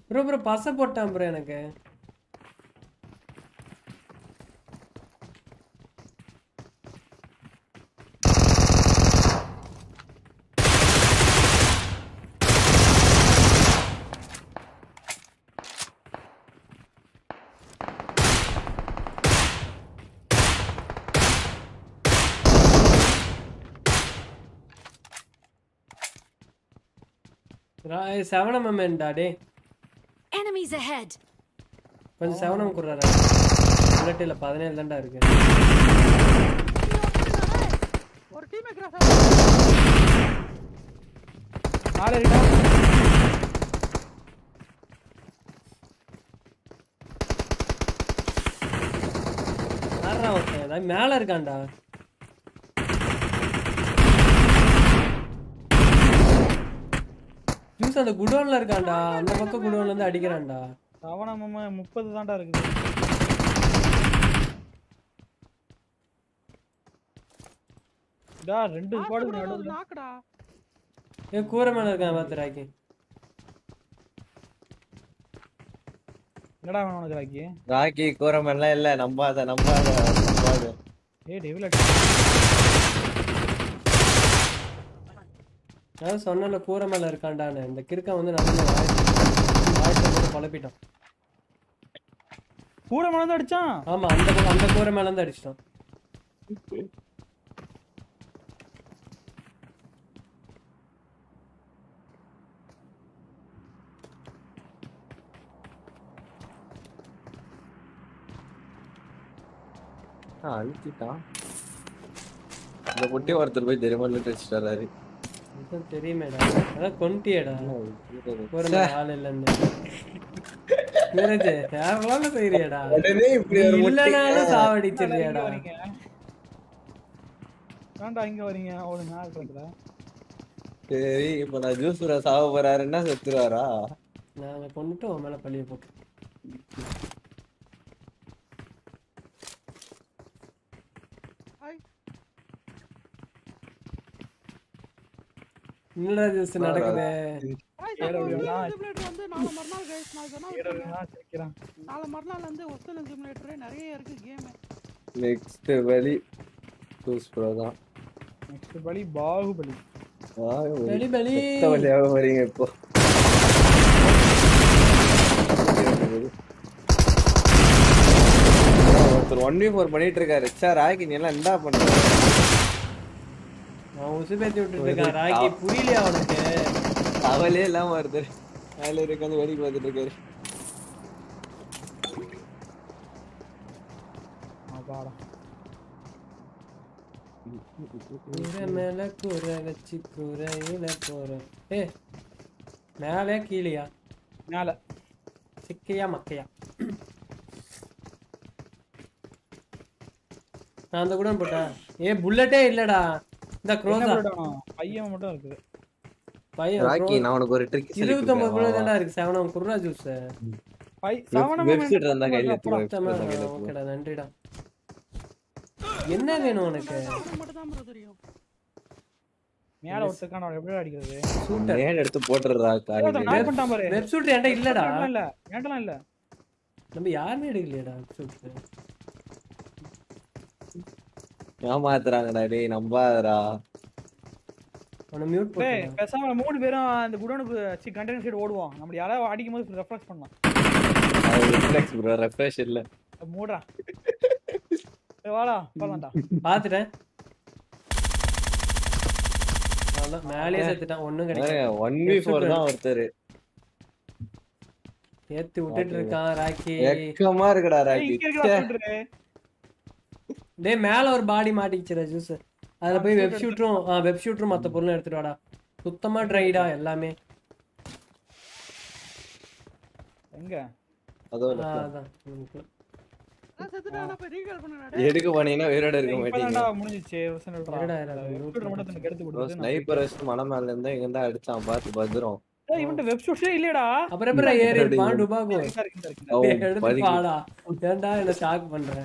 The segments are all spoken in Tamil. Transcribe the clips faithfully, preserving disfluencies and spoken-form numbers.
ப்ரோ ப்ரோ பச போட்டான் ப்ரோ எனக்கு. செவனம் மெமெண்டா டே. Enemies ahead. கொஞ்சம் செவனம் குறறா. புல்லட் இல்ல பதினேழு தான்டா இருக்கு. ஒரு டீமே கிராஸ் ஆ. ஆளே இருக்கா? ஆறா ஓகே. மேல இருக்கான்டா. ஜூஸ் அந்த குடோன்ல இருக்கான்டா. அந்த பக்கம் குடோன்ல இருந்து அடிக்கறான்டா. அவனம முப்பது தான்டா இருக்குது. டா ரெண்டு ஸ்குவாட் நடுவுல நாக்குடா. ஏ கூரை மேல இருக்கான் பாத்து ராக்கி. என்னடா வேணும் உனக்கு ராக்கி? ராக்கி கூரை மேல இல்ல நம்பாத நம்பாத நம்பாத. ஏய் டேவில நான் சொன்னல கூரை மேல இருக்கான்டானே. இந்த கிறுக்க வந்து நம்ம வாய்ஸ் போட்டு பலப்பிட்டான். கூரை மேல வந்து அடிச்சான். ஆமா அந்த அந்த கூரை மேல இருந்து அடிச்சான். ஆ அழுத்திட்டான். இந்த பொட்டி ஒருத்தர் போய் தெரியுமா டெஸ்டராரு. இது தெரியுமேடா. அத கொன்டியேடா. கூரை மேல ஆள் இல்லன்னு. மேரேஜ் யாரெல்லாம் செய்றியடா? உடனே இப்படி ஒரு இல்லனாலும் சாவடிச்சிரியாடா. ஏன்டா இங்க வரீங்க? ஒரு நாள் இருக்குடா. சரி இப்போ நான் ஜூஸ்ரா சாவ போறாருன்னா செத்துறாரா? நான் கொன்னுட்டு அவன் மேல பழிய போட்டு. என்னடா ஜூஸ் நடக்குது? சிமுலேட்டர் வந்து நாளை மறுநாள் गाइस நான் சொன்னா கேக்குறேன். நாளை மறுநாள் வந்து ஒஸ்டன் சிமுலேட்டர் நிறைய இருக்கு கேம். நெக்ஸ்ட் வலி ஜூஸ் ப்ரோ தான். நெக்ஸ்ட் வலி பாகுபலி. பலி பலி. வலியாக வரீங்க இப்போ. ஒருத்தர் ஒன் வி ஃபோர் பண்ணிட்டு இருக்காரு. சார் ராக்கி நீ எல்லாம் என்ன பண்ற? நான் உசுபேத்தி விட்டுட்டு இருக்கேன். ராக்கி புரியலையா உனக்கு? அவளே எல்லாம் வருது. மேல இருக்காந்து வேடிக்கை பார்த்துட்டு இருக்காரு. ஆபாடா. கூரை மேல கூரை வச்சு கூரையில போறோம். ஏ மேலே கீழியா? மேல. சிக்கையா மக்கையா? நான் அந்த கூட போட்டேன். ஏ புல்லட்டே இல்லடா. இந்த க்ரோஸா பையன் மட்டும் இருக்குது. பையன் ராக்கி நான் உனக்கு ஒரு ட்ரிக் சொல்லி இருபத்தி ஒன்பது புல்லட் தான்டா இருக்கு. செவனம் குர்ரா ஜூஸ். பை செவனம் வெப்சைட் இருந்தா கையில எடுத்து ஓகேடா நன்றிடா. என்ன வேணும் உனக்கு? மட்டும் தான் ப்ரோ தெரியும். மேல ஒருத்தக்கான எப்படி அடிக்கிறது? சூட்டர் நேட் எடுத்து போட்டுறா காரி. நான் பண்ணிட்டான் பாரு. வெப் சூட் என்கிட்ட இல்லடா. இல்ல ஏண்டலாம் இல்ல. நம்ம யாருமே எடுக்கலையேடா வெப் சூட். ஏமாத்துறாங்கடா டேய் நம்பாதடா. அவனை மியூட் போடு. டேய் பேசாம மூணு பேரும் அந்த குடோனுக்கு சி கண்டெய்னர் சைடு ஓடுவோம். நம்ம யாராவது அடிக்கும்போது ரெஃப்ரெஷ் பண்ணலாம். அது ரிஃப்ளெக்ஸ் ப்ரோ ரெஃப்ரெஷ் இல்ல. மூடுடா. ஏய் வாடா போலாம்டா. பாத்துட்டேன். அவ்வளவு மேலே செத்துட்டான். ஒண்ணும் கிடைக்கல. ஒன் வி ஃபோர் தான் ஒருத்தர். ஏத்தி விட்டுட்டு இருக்கான் ராக்கி. ஏக்கமா இருக்குடா ராக்கி. டேய் மேல ஒரு பாடி மாட்டிக்கிச்சுடா ஜூஸ். அதுல போய் வெப் ஷூட்டரும் வெப் ஷூட்டரும் மத்த பொருளும் எடுத்துட்டு வாடா. சுத்தமா ட்ரைடா எல்லாமே. எங்க? அதோ அதான். நான் செத்துட்டானா போய் ரீகால் பண்ணடா. எதுக்கு பண்ணீனா உயிரோட இருக்க மாட்டீங்க. இப்பதான்டா முடிஞ்சிச்சு. வசனடா. ஷூட்டர் மட்டும் தனக்கு எடுத்து கொடுத்து. ஸ்னைப்பர் வச்சு மலை மேல இருந்து எங்க இருந்தா அடிச்சான் பாத்து பத்ரோம். டேய் இவன்ட்ட வெப் ஷூட்டே இல்லடா. அப்புறம் அப்புறம் ஏறி பாண்டு பாகோ. எடுத்து பாடா. ஏன்டா என்ன ஸ்டாக் பண்ற?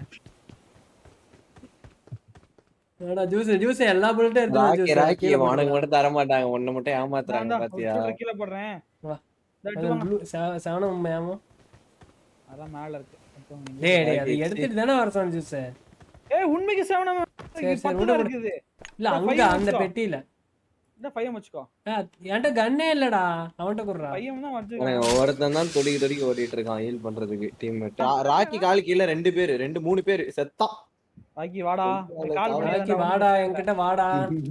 ஏடா ஜூஸ் ஜூஸ் எல்லா புல்லட்டும் எடுத்து ராக்கி ராக்கி உனக்கு மட்டும் தர மாட்டாங்க. ஒண்ணு மட்டும் ஏமாத்துறாங்க பாத்தியா? கீழ போடுறேன். வா. எடுத்து ப்ளூ செவன உண்மையாமோ அதான் மேல இருக்கு டேய் டேய் அது எடுத்துட்டு தானே வர சொன்ன ஜூஸ் ஏய் உண்மைக்கு செவன சரி சரி பக்கத்துல இருக்குது இல்ல அங்க அந்த பெட்டில இந்த பையன் வச்சுக்கோ என்கிட்ட கன்னே இல்லடா அவன்கிட்ட குடுறா பையன் தான் வச்சிருக்கான் ஒருத்தன் தான் தொடிக்கி தொடிக்கி ஓடிட்டு இருக்கான் ஹீல் பண்றதுக்கு டீம்மேட் ராக்கி கால் கீழ ரெண்டு பேர் ரெண்டு மூணு பேர் செத்தான் ராக்கி வாடா கால் பண்ணி ராக்கி வாடா என்கிட்ட வாடா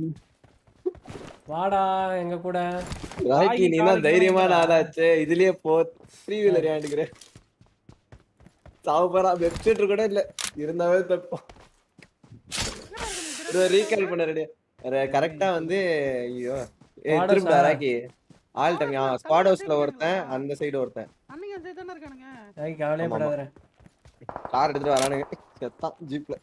வாடா எங்க கூட ராக்கி நீ தான் தைரியமான ஆளாச்சே இதுலயே போ ஃப்ரீ வீலர் ஏண்டிக்கிற சாவுபரா வெப்சைட் கூட இல்ல இருந்தாவே தப்பு ரீகால் பண்ண ரெடி கரெக்டா வந்து ஐயோ திரும்ப ராக்கி ஆல் டைம் ஸ்குவாட் ஹவுஸ்ல ஒருத்தன் அந்த சைடு ஒருத்தன் அன்னைக்கு அந்த தான இருக்கானுங்க ராக்கி கவலையே படாதடா கார் எடுத்துட்டு வரானுங்க செத்தான் ஜீப்ல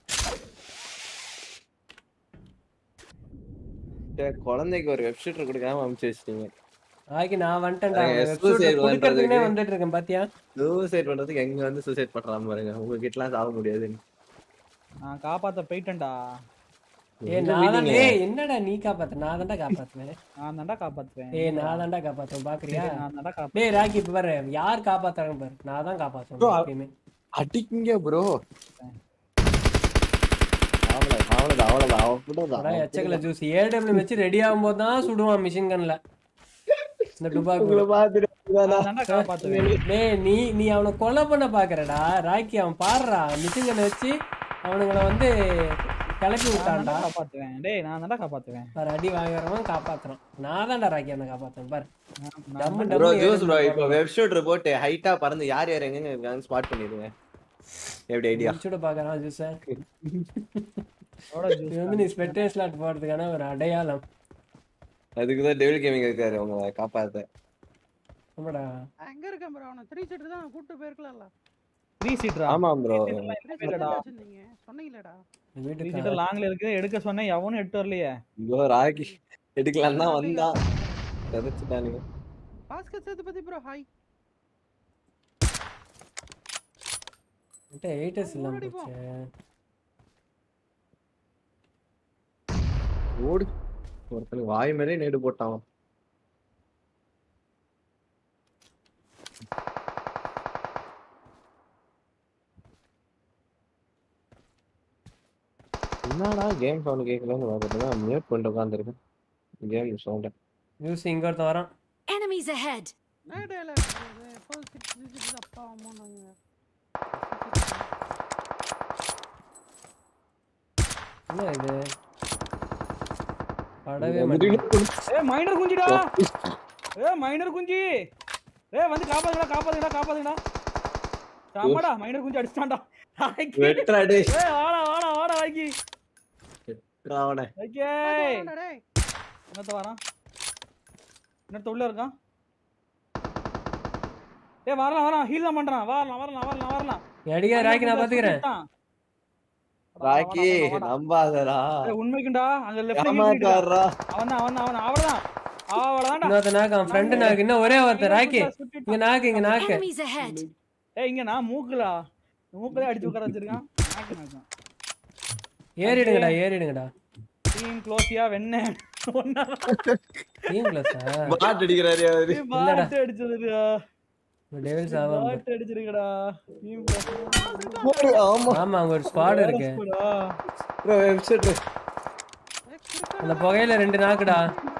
குழந்தைக்கு ஒரு வெப்சைட் கொடுக்காம அனுப்பிச்சு வச்சிட்டீங்க ராக்கி நான் வந்துட்டேன்டா வெப்சைட் கொடுக்கிறதுக்குனே வந்துட்டு இருக்கேன் பாத்தியா சூசைட் பண்றதுக்கு எங்க வந்து சூசைட் பண்றாம பாருங்க உங்க கிட்டலாம் சாவ முடியாது நான் காப்பாத்த போயிட்டேன்டா ஏய் நான் ஏய் என்னடா நீ காப்பாத்து நான் தான்டா காப்பாத்துவேன் நான் தான்டா காப்பாத்துவேன் ஏய் நான் தான்டா காப்பாத்துவேன் பாக்குறியா நான் தான்டா காப்பாத்துவேன் டேய் ராக்கி இப்ப பாரு யார் காப்பாத்துறாங்க பாரு நான் தான் காப்பாத்துவேன் எப்பவுமே அடிக்குங்க ப்ரோ அவள அவள அவள அவள எச்சக்கல ஜூஸ் ஏடபிள்யூ வெச்சு ரெடி ஆகும்போது தான் சுடுவான் மிஷின் கன்ல இந்த டுபாக்குல நான் தான்டா காப்பாத்துவேன் டேய் நீ நீ அவனை கொலை பண்ண பாக்குறடா ராக்கி அவன் பாடுறா மிஷின் கன் வச்சு அவனுங்களை வந்து கிளப்பி விட்டான்டா காப்பாத்துவேன் டேய் நான் தான்டா காப்பாத்துவேன் பாரு அடி வாங்குறவன் காப்பாத்துறான் நான் தான்டா ராக்கி அவனை காப்பாத்துவேன் பாரு டம்மு ப்ரோ டம்மு ஜூஸ் ப்ரோ இப்போ வெப் ஷூட்டர் போட்டு ஹைட்டா பறந்து யார் யார் எங்க இருக்காங்க ஸ்பாட் பண்ணிடுங்க எப்படி ஐடியா சுட பாக்குறான் ஜூஸ் ஓட ஜூஸ் இது வந்து நீ ஸ்பெக்டேட் ஸ்லாட் போறதுக்கான ஒரு அடையாளம் அதுக்கு தான் டெவில் கேமிங் இருக்காரு உங்களை காப்பாத்த ஆமாடா எங்க இருக்கேன் bro அவன த்ரீ சீட்டர் தான் கூட்டி போயிருக்கலாம்ல த்ரீ சீட்டரா ஆமா ப்ரோ சொன்னீங்க சொன்னீங்கலடா வீட்டுக்கு த்ரீ சீட்டர் லாங்ல இருக்கு எடுக்க சொன்னேன் எவனும் எடுத்து வரலையே ப்ரோ ராக்கி எடுக்கலாம் தான் வந்தான் எதச்சுட்டானுங்க பாஸ்கட் சேது பத்தி ப்ரோ ஹாய் என்கிட்ட எயிட்டஸ் இல்லாம போச்சு ஓடு ஒருத்தனுக்கு வாய் மேலே நேடு போட்டான் என்னடா கேம் சவுண்ட் கேட்கலன்னு பார்த்துட்டு மியூட் பண்ணிட்டு உட்காந்துருக்கேன் கேம் சவுண்ட் நியூஸ் இங்க ஒருத்த வரான் Enemies ahead. நேடேல ஃபுல் சிக்ஸ் அப்பா அம்மா நாங்க என்ன இது படவே மாட்டேங்குது ஏய் மைனர் குஞ்சிடா ஏய் மைனர் குஞ்சி ஏய் வந்து காப்பாத்துடா காப்பாத்துடா காப்பாத்துடா சாமடா மைனர் குஞ்சி அடிச்சான்டா வெட்றா டேய் ஏய் வாடா வாடா வாடா வாக்கி வெட்றா அவனே ஓகே என்னத்த வரான் என்னத்த உள்ள இருக்கான் ஏய் வரலாம் வரலாம் ஹீல் தான் பண்றான் வரலாம் வரலாம் வரலாம் வரலாம் அடிக்க ராக்கி நான் பாத்துக்கறேன் ராக்கி நம்பாதடா ஏய் உண்மைக்குடா அங்க லெஃப்ட்ல ஏமாத்தாரா அவன் அவன் அவன் அவளதான் அவளதான்டா இன்னொருத்த நாக்கு அவன் ஃப்ரெண்ட் நாக்கு இன்னும் ஒரே ஒருத்தர் ராக்கி இங்க நாக்கு இங்க நாக்கு Enemies ahead. ஏய் இங்க நான் மூக்குலா மூக்குல அடிச்சு உட்கார வச்சிருக்கான் நாக்கு நாக்கு ஏறிடுங்கடா ஏறிடுங்கடா டீம் க்ளோஸியா வெண்ணே ஒண்ணா டீம் க்ளோஸா பாட் அடிக்கறாரு அவரு பாட் அடிச்சதுடா டெவில்ஸ் ஆவா பாட் அடிச்சிருக்கடா டீம் க்ளோஸ் போடு ஆமா ஆமா அங்க ஒரு ஸ்குவாட் இருக்கு ப்ரோ வெப்சைட் அந்த புகையில ரெண்டு நாக்குடா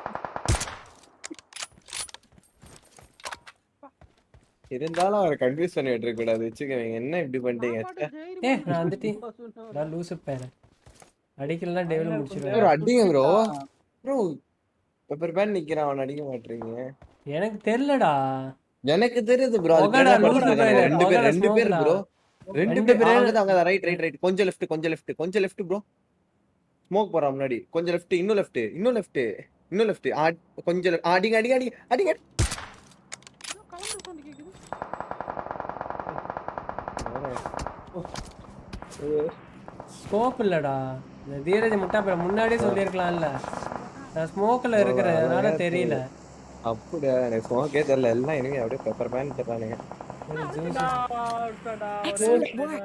இருந்தாலும் அவரை கன்ஃபியூஸ் பண்ணி விட்டுற கூடாது வெச்சுக்கங்க என்ன இப்படி பண்ணிட்டீங்க ஏய் நான் வந்துட்டேன் நான் லூசு பேர அடிக்கலனா டெவில் முடிச்சிடுவேன் ப்ரோ அடிங்க ப்ரோ ப்ரோ பெப்பர் பேன் நிக்கிறான் அவன் அடிக்க மாட்டீங்க எனக்கு தெரியலடா எனக்கு தெரியுது ப்ரோ புகைடா, லூசு பேரு, ரெண்டு பேர் புகைடா, ரெண்டு பேர் smoke ப்ரோ டா. ரெண்டு ரெண்டு பேர் பேரு. அங்க அங்க ரைட் ரைட் ரைட் கொஞ்சம் லெஃப்ட் கொஞ்சம் லெஃப்ட் கொஞ்சம் லெஃப்ட் ப்ரோ ஸ்மோக் போறா முன்னாடி கொஞ்சம் லெஃப்ட் இன்னும் லெஃப்ட் இன்னும் லெஃப்ட் இன்னும் லெஃப்ட் கொஞ்சம் left. அடிங்க அடிங்க அடிங்க அடிங்க கலந்து சவுண்ட் கேக்குது ஸ்கோப் இல்லடா இந்த தீரஜ் முட்டா பேர் முன்னாடியே சொல்லியிருக்கலாம்ல நான் ஸ்மோக்ல இருக்கிறதுனால தெரியல அப்படியா எனக்கு ஸ்மோக்கே தெரியல எல்லாம் எனக்கு அப்படியே பெப்பர் பேன் தர்றானுங்க Excellent work.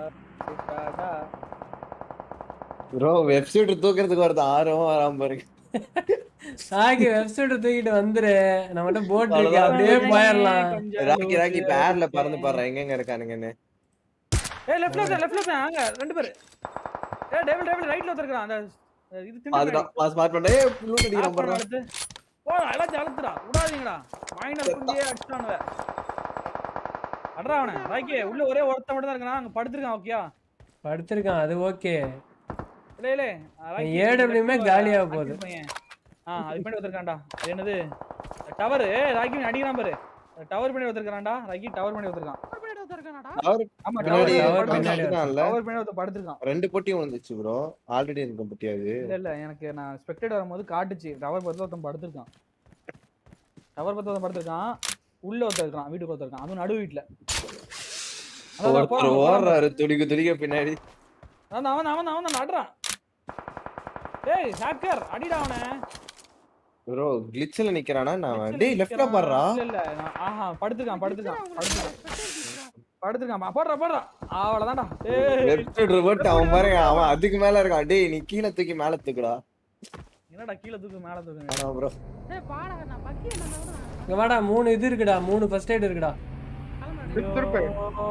ப்ரோ வெப்சைட் தூக்குறதுக்கு வரது ஆர்வம் வராம பாருங்க ராக்கி வெப்சைட் தூக்கிட்டு வந்துரு நம்மட்ட போட் இருக்கு அப்படியே போயிரலாம் ராக்கி ராக்கி பேர்ல பறந்து பாறேன் எங்க எங்க இருக்கானுங்கன்னு ஏய் லெஃப்ட்ல தான் லெஃப்ட்ல தான் அங்க ரெண்டு பேர் ஏய் டேபிள் டேபிள் ரைட்ல ஒருத்தர்க்கறான் அந்த இது திண்டு அதுடா பாஸ் ஸ்மார்ட் பண்ணே ஏய் லூட் அடிக்கிறான் பாறா போ எல்லாம் ஜலத்துடா விடாதீங்கடா மைனர் குண்டியே அடிச்சானுவே அடடா அவனே ராக்கி உள்ள ஒரே ஒருத்த மட்டும் தான் இருக்கான் அங்க படுத்துறான் ஓகேயா படுத்துறான் அது ஓகே இல்ல இல்ல ராக்கி ஏடபிள்யூமே காலியா போகுது ஆ அது பண்ணி வச்சிருக்கான்டா என்னது டவர் ராக்கி அடிக்கிறான் பாரு டவர் பண்ணி வச்சிருக்கான்டா ராக்கி டவர் பண்ணி வச்சிருக்கான் டவர் பண்ணி வச்சிருக்கானடா டவர் ஆமா பின்னாடி டவர் படுத்துறான்ல டவர் பண்ணி வச்சு படுத்துறான் ரெண்டு பொட்டி விழுந்துச்சு ப்ரோ ஆல்ரெடி இருக்க பொட்டி அது இல்ல இல்ல எனக்கு நான் ஸ்பெக்டேட் வரும்போது காட்டுச்சு டவர் பக்கத்துல ஒருத்தன் படுத்துறான் டவர் பக்கத்துல ஒருத்தன் படுத்துறான் உள்ள ஒருத்தன் இருக்கான் வீட்டுக்கு ஒருத்தன் இருக்கான் அதுவும் நடு வீட்ல ஒருத்தர் ஓடுறாரு துடிக்கு துடிக்க பின்னாடி அவன் அவன் அவன் அவன் நடுறான் டேய் ஹேக்கர் அடிடா அவனை ப்ரோ கிளிட்ச்ல நிக்கறானா நான் டேய் லெஃப்ட்ல பாறா இல்ல இல்ல ஆஹா படுத்துறான் படுத்துறான் படுத்துறான் படுத்துறான் போடுறா போடுறா அவ்வளவுதான்டா டேய் லெஃப்ட் ரிவர்ட் அவன் பாருங்க அவன் அதுக்கு மேல இருக்கான் டேய் நீ கீழ தூக்கி மேல தூக்குடா என்னடா கீழ தூக்கு மேல தூக்கு ஆமா ப்ரோ டேய் பாடா நான் பக்கி என்னடா இங்க வாடா மூணு இது இருக்குடா மூணு ஃபர்ஸ்ட் எய்ட் இருக்குடா திருப்பி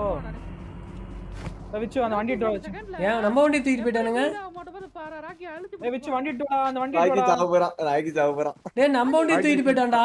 விச்சு அந்த வண்டி டோ வச்சு ஏன் நம்ம வண்டி தூக்கிட்டு போய்ட்டானுங்க ஏய் விச்சு வண்டி டோ அந்த வண்டி ராக்கி சாவ போறான் ராக்கி சாவ போறான் டேய் நம்ம வண்டி தூக்கிட்டு போய்ட்டான்டா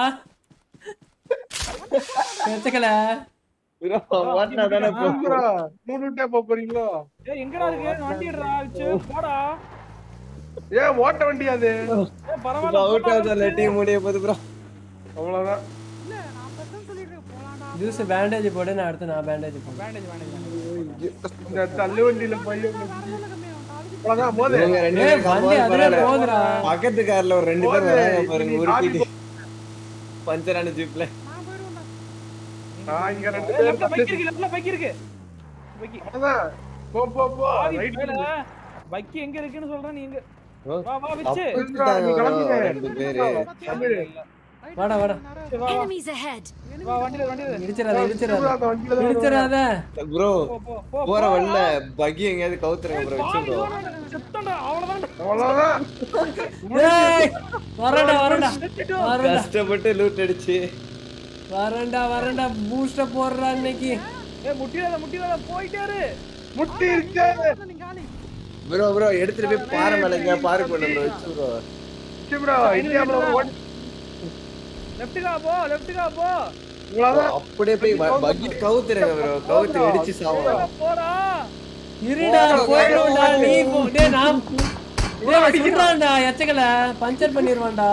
எத்தக்கல ப்ரோ வாட்னா தான ப்ரோ மூணு டே போறீங்களோ ஏய் எங்கடா இருக்கு வண்டி எடுடா விச்சு போடா ஏய் ஓட்ட வண்டி அது ஏய் பரவாயில்லை அவுட் ஆதல டீம் முடிய போகுது ப்ரோ அவ்வளவுதான் இல்ல நான் பக்கம் சொல்லிட்டு போலாம்டா ஜூஸ் பேண்டேஜ் போடு நான் அடுத்து நான் பேண்டேஜ் போடுறேன் பேண்டேஜ் பேண்டேஜ் இந்த தள்ளு வண்டியில போய் அவ்வளவுதான் போதே இவங்க ரெண்டு ஏய் பேரும் வண்டி அதுல கம்பேர் போகுதுடா பக்கத்து கார்ல ஒரு ரெண்டு பேர் வராங்க பாருங்க உருட்டிட்டு பஞ்சரான ஜீப்ல நான் போய்டுவேன்டா நான் இங்க ரெண்டு ஏய் லெஃப்ட்ல பைக் இருக்கு லெஃப்ட்ல பைக் இருக்கு பைக் அதான் போ போ போ ரைட் பைக் எங்க இருக்குன்னு சொல்றேன் நீங்க ப்ரோ வா வா விச்சு ரெண்டு பேரு வாடா வாடா Enemies ahead. வா வண்டில வண்டில இடிச்சறாத இடிச்சறாத அந்த வண்டியில தான் இடிச்சறாத ப்ரோ போ போ போ போற வழில பக்கி எங்கயாவது கவுத்துறங்க ப்ரோ வெச்சு ப்ரோ செத்தடா அவ்வளவுதான் அவ்வளவுதான் ஏய் வரடா வரடா வரடா கஷ்டப்பட்டு லூட் அடிச்சு வரடா வரடா பூஸ்ட் போடுறா இன்னைக்கு ஏய் முட்டிடாத முட்டிடாத போயிட்டாரு முட்டி இருக்கு ப்ரோ ப்ரோ எடுத்துட்டு போய் பாறை மேல எங்க பார்க் பண்ணு ப்ரோ வெச்சு ப்ரோ ப்ரோ இந்தியா ப்ரோ ஓட் லெஃப்ட்கா போ லெஃப்ட்கா போ அவ்வளவுதான் அப்படியே போய் பக்கி கவுத்துறங்க ப்ரோ கவுத்து வெடிச்சு சாவலாம் போடா இருடா போய்டுடா நீ போ டேய் நான் டேய் சுடுறான்டா எச்சக்கல பஞ்சர் பண்ணிடுவான்டா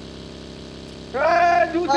ஏய் ஜூஸ்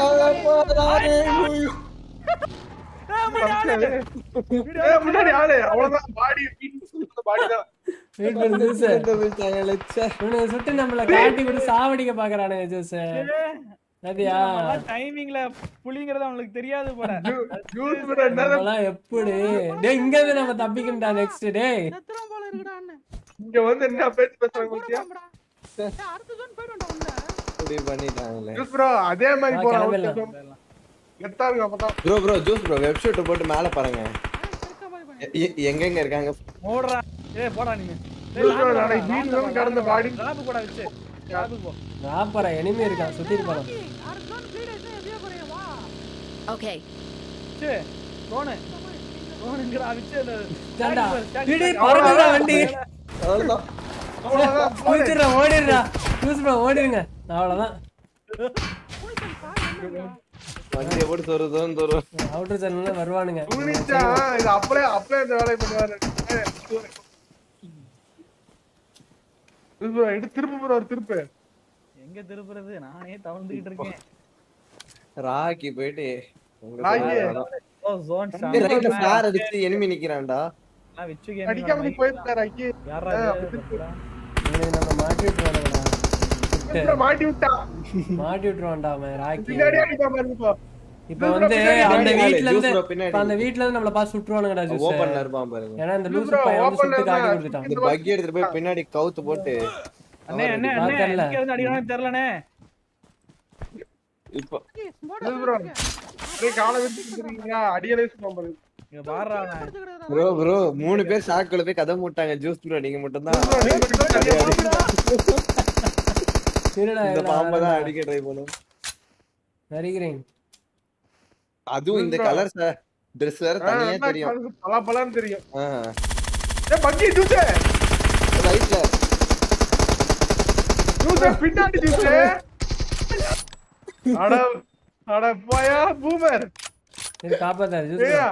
ஏய் முன்னாடி ஆளு அவ்வளவுதான் பாடி பாடி தான் வெயிட் பண்ணு ஜூஸ் போயிட்டாங்க லட்ச இவனை சுட்டு நம்மள காட்டி விட்டு சாவடிக்க பாக்குறானுங்க ஜூஸ் அதியா டைமிங்ல புளிங்கறது அவங்களுக்கு தெரியாது போல ஜூஸ் ப்ரோ என்ன நம்மலாம் எப்படி டேய் இங்க இருந்து நம்ம தப்பிக்கணும்டா நெக்ஸ்ட் டேய் செத்துறோம் போல இருக்குடா அண்ணே இங்க வந்து என்ன பேச்சு பேசுறாங்க பாத்தியா டேய் அடுத்த ஜோன் போய்டுடா உள்ள இப்படி பண்ணிட்டாங்களே ஜூஸ் ப்ரோ அதே மாதிரி நான் போறோம் கிளம்பிடலாம். எத்தாருங்க அப்பதான் bro bro juice bro website போட்டு மேல பாருங்க எ- எங்க எங்க இருக்காங்க ஓடுறா ஏய் போடா நீ ஜூஸ் ப்ரோ நாளைக்கு வீட்ல வந்து கடந்த பாடி டிராப் கூட வச்சு டிராப் போ ராப்பற எனிமி இருக்கான் சுத்தி இருப்பான் அடுத்த ஜோன் ப்ளீட் ஆயிடுச்சு எதியா போறீங்க வா Okay. சே போனே போனுங்கடா விச்சு டேண்டா திடீர் பறக்குதா வண்டி அவ்வளவுதான் அவ்வளவுதான் பூச்சிரா ஓடிடுடா ஜூஸ் ப்ரோ ஓடிடுங்க அவ்வளவுதான் வண்டியை போட்டு சொருதோன்னு சொரும் அவுட்டர் சேனல்ல வருவானுங்க புனிச்சா இது அப்படியே அப்படியே இந்த வேலையை பண்ணுவாரு ஜூஸ் ப்ரோ எடு திருப்பு ப்ரோ ஒரு திருப்பு எங்க திருப்புறது நானே தவந்துகிட்டு இருக்கேன் ராக்கி போயிட்டு உங்க ராக்கி. side ஓ ஜோன் ஏய், ரைட்ல ஃபிளார் அடிச்சு எனிமி நிக்கிறான்டா நான் விச்சு கேம் அடிக்காம நீ போயிட்டாரு ஐயே யாரா இவனை நம்ம மாட்டி விட்டுருவானுங்கடா ப்ரோ மாட்டி விட்டா மாட்டி விட்டுருவான்டா அவன் ராக்கி பின்னாடி அடிக்காம இருப்பா இப்ப வந்து அந்த வீட்ல இருந்து ஜூஸ் ப்ரோ பின்னாடி இப்ப அந்த வீட்ல இருந்து நம்மள பாத்து சுட்டுருவானுங்கடா ஜூஸ் ஓபன்ல இருப்பான் பாருங்க ஏன்னா இந்த லூசு bro, பையன் வந்து open ல சுட்டு காட்டி இருந்தா கொடுத்துட்டான் இந்த பக்கி எடுத்துட்டு போய் பின்னாடி கவுத்து போட்டு அண்ணே அண்ணே அண்ணே பார்க்கல. எங்க இருந்து அடிக்கறானே தெரியலனே இப்போ ஜூஸ் ப்ரோ அப்படியே காலை விட்டு இருக்கீங்களா அடியலே சும்மா இங்க பாறா ப்ரோ ப்ரோ மூணு பேர் ஷாக்குள்ள போய் கதை மூட்டாங்க ஜூஸ் ப்ரோ நீங்க மட்டும் தான் இருடா இந்த இருடா, பாம்பை தான் வரேன்டா. அடிக்க ட்ரை பண்ணும். வருகிறேன். அதுவும் இந்த கலர் சார் ட்ரெஸ் வேற தனியா தெரியும். பலாப்பலான்னு தெரியும். ஆ ஏய் பக்கி ஜூஸ் ரைட்ல ஜூஸ் பின்னாடி ஜூஸ். அட அட போயா பூமர். இது காப்பாத்தாரு ஜூஸ். ஏய்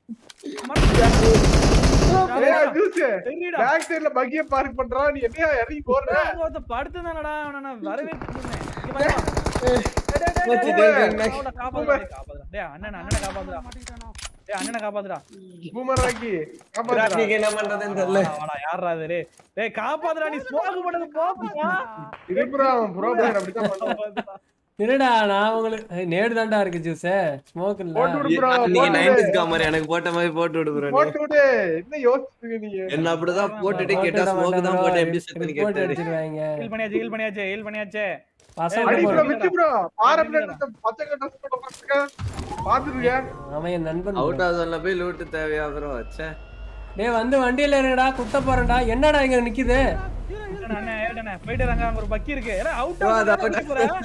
ஏய் ஜூஸ் தெரியுடா. பேக் சைடுல பக்கிய பார்க் பண்றா. நீ என்னையா இறங்கி போற? ஒருத்த படுத்துதானடா அவன நான் வரவேற்று இருந்தேன். இங்க வா. வச்சு டேய் அவன காப்பாத்துடா காப்பாத்துடா. டேய் அண்ணன் அண்ணனை காப்பாத்துடா. டேய் அண்ணனை காப்பாத்துடா. பூமர் ராக்கி காப்பாத்துடா. ராக்கிக்கு என்ன பண்றதுன்னு தெரியல. வாடா யாரா இது டேய். டேய் காப்பாத்துடா நீ ஸ்மோக் போடுறது போப்பா. இது ப்ரோ ப்ரோ பிளேயர் அப்படி தான் பண்ணுவான். இருடா நான் உங்களுக்கு நேடு தான்டா இருக்கு ஜூஸ். ஸ்மோக் இல்ல. போட்டு விடு ப்ரோ. நீங்க நைன்டீஸ் காமர் எனக்கு போட்ட மாதிரி போட்டு விடு ப்ரோ. போட்டு விடு. என்ன யோசிச்சீங்க நீங்க? என்ன அப்படிதான் போட்டுட்டு கேட்டா ஸ்மோக் தான் போட்டு எப்படி செத்துன்னு போட்டு கேட்டாரு. அடிச்சிடுவாங்க. ஹீல் பண்ணியாச்சு ஹீல் பண்ணியாச்சு ஹீல் பண்ணியாச்சு. பசங்க அடி ப்ரோ போடு. விச்சு ப்ரோ. பார பிளேட் பச்சை ட்ரெஸ் போட்டு பாத்துக்க. பாத்துருங்க. அவன் என் நண்பன். அவுட் ஆஃப் ஜோன்ல போய் லூட் தேவையா ப்ரோ? அச்சே. டேய் வந்து வண்டியில இருங்கடா குத்த போறேன்டா. என்னடா இங்க நிக்குது? அண்ணே ஏடனே போய்ட்டு ரங்க அங்க ஒரு பக்கி இருக்கு. ஏடா அவுட் bro, அது ஆஃப் out. போற.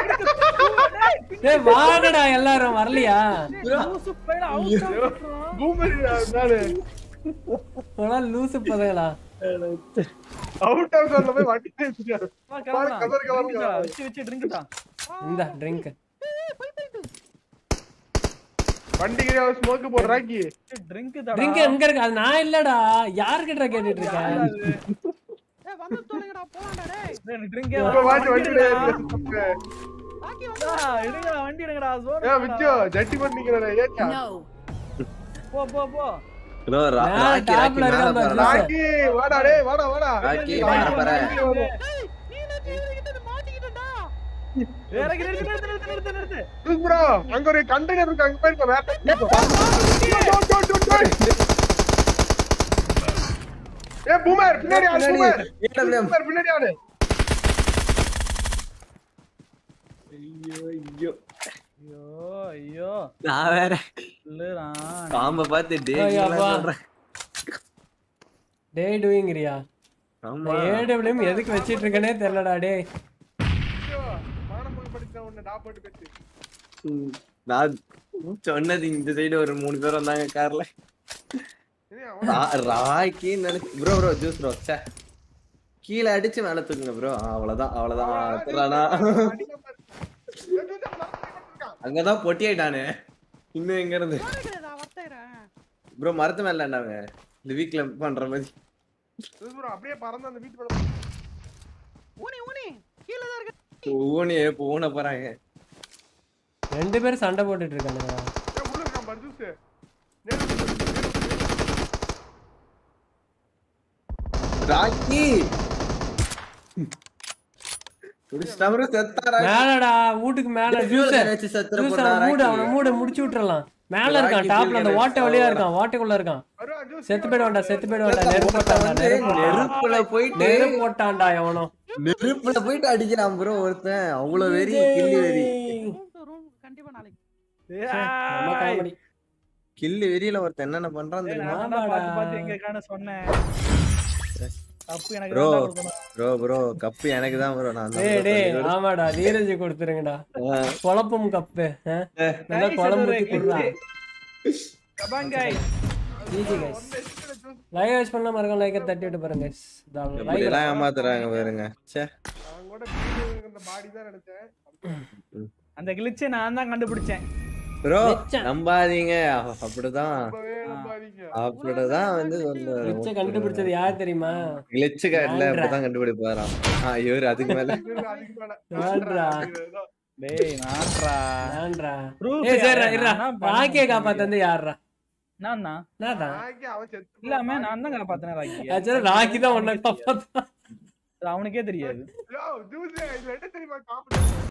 டேய் வாங்கடா எல்லாரும் வரலையா? லூசு பையல அவுட் ஆஃப். பூமர் நானே போடா லூசு பதங்களா. அவுட் ஆஃப் ஜோன்ல போய் வண்டி ஏத்திட்டாரு. வா கலர் கலர் கலர் கலர் வச்சு வச்சு ட்ரிங்க் தான். இந்த ட்ரிங்க். வண்டிக்கு ஸ்மோக் போடு ராக்கி. ட்ரிங்க் தான். ட்ரிங்க் எங்க இருக்கு? அது நான் இல்லடா. யார்கிட்ட கேட்டிட்டு இருக்க? ஏய் வந்து தொலைங்கடா போடா டேய். டேய் ட்ரிங்க் இப்ப வாடி வண்டி எடுங்கடா பாக்கி வண்டி எடுங்கடா சோறு. ஏ விச்சு ஜட்டி பண்ணிக்கிறடா ஏச்சா. No. போ போ போ. ப்ரோ நான் ராக்கி top ராக்கி ல மேல இருக்கேன் பாரு. பாரு. ராக்கி வாடா டேய் வாடா வாடா. ராக்கி மேல பாரு. டேய் நீ என்ன கேக்குறீங்க மாட்டிக்கிட்டடா. இறங்கி நிறுத்து நிறுத்து நிறுத்து நிறுத்து நிறுத்து. ப்ளீஸ் ப்ரோ அங்க ஒரு கண்டெய்னர் இருக்கு அங்க போய் வேற. ஏ பூமர் பின்னாடி ஆளு பூமர். பூமர் பின்னாடி ஆளு. ஐயோ ஐயோ ஐயோ ஐயோ நான் வேற இல்லடா. பாம்ப பார்த்து டேய் ஐயோ, என்ன அப்பா. சொல்ற? டேய் டூயிங்றியா? ஆமா. ஏடபிள்யூஎம் எதுக்கு வச்சிட்டு இருக்கனே தெரியலடா டேய். ஐயோ மானம் போய் படிச்சா உன்னை நான் போட்டு பேசி. ம், நான் சொன்னது இந்த சைடு ஒரு மூணு பேர் வந்தாங்க கார்ல. ராக்கி நினைச்சு ப்ரோ ப்ரோ ஜூஸ் ப்ரோ சே கீழே அடிச்சு மேல தூக்குங்க ப்ரோ. அவ்வளவுதான் அவ்வளவுதான் தரானா. அங்கதான் பொட்டி ஆயிட்டானே. இன்னும் எங்க இருந்து போறேடா வர்த்தறேன். ப்ரோ மரத்து மேல இருந்தாங்க. இந்த வீக்ல பண்ற மாதிரி. ப்ளீஸ் ப்ரோ அப்படியே பறந்து அந்த வீட்டு மேல. ஊனி ஊனி கீழ தான் இருக்கு. ஓனியே போன போறாங்க. ரெண்டு பேரும் சண்டை போட்டுட்டு இருக்காங்க. ஏ உள்ள இருக்கான் பாரு ஜூஸ். ராக்கி புடிச்சா ப்ரோ செத்தாரா? மேலடா வீட்டுக்கு மேல ஜூஸ். வச்சு செத்துற ஜூஸ் போறா மூடு அவன ராக்கி. மூடு முடிச்சு விட்டுறலாம். மேல இருக்கான் டாப்ல அந்த ஓட்டை வழியா இருக்கான். ஓட்டைக்குள்ள இருக்கான். வருவா ஜூஸ். செத்து போய்டுவான்டா செத்து போய்டுவான்டா. நெருப்பு போட்டான்டா நெருப்பு போட்டான்டா. நெருப்புல போயிட்டு நெருப்பு போட்டான்டா எவனோ. நெருப்புல போயிட்டு அடிக்கிறான் ப்ரோ ஒருத்தன். அவ்வளவு வெறி கில்லி வெறி. ரூம் டு ரூம் கண்டிப்பா நாளைக்கு. நம்ம காமெடி. கில்லி வெறியில ஒருத்தன் என்னென்ன பண்றான் தெரியுமா? நான் பாத்து பாத்து எங்க காண சொன்னேன். தப்பு எனக்கு ப்ரோ தான் கொடுக்கணும். ப்ரோ ப்ரோ கப்பு எனக்கு தான் ப்ரோ. நான் டேய் டேய் ஆமாடா நீரஜ் கொடுத்துருங்கடா. குழப்பம் கப்பு. நல்லா குழம்பு ஊத்தி குடுறா. கபாங்காய். G G guys. லைவ் வாட்ச் பண்ண மறக்காம லைக் தட்டி விட்டு பாருங்க गाइस. இப்படி எல்லாம் ஏமாத்துறாங்க பாருங்க. ச்சே. அவங்க கூட வீடியோ இந்த பாடி தான் நினைச்சேன். அந்த கிளிட்ச் நான் தான் கண்டுபிடிச்சேன். ப்ரோ நம்பாதீங்க. அப்படிதான் ரொம்பவே நம்பாதீங்க. அப்படிதான் வந்து சொல்றாரு. கிளிட்ச கண்டுபிடிச்சது யார் தெரியுமா? கிளிட்ச் கார்ட்ல அப்படிதான் கண்டுபிடிப்பாராம். ஆ இவர் அதுக்கு மேல அதுக்கு மேல நான்டா டேய் நான்டா. நான்டா. Proof ஏய் சரி யாரு? இருடா. நான் பண்ண ராக்கிய காப்பாத்தந்து யாரா? நான் தான். நான்டா. ராக்கி அவன் செத்து இல்லாம நான் தான் காப்பாத்துனேன் ராக்கி. ஆக்சுவலா ராக்கி தான் உன்னை காப்பாத்தான். அவனுக்கே தெரியாது. யோ ஜூஸ் இது என்ன தெரியுமா காமெடி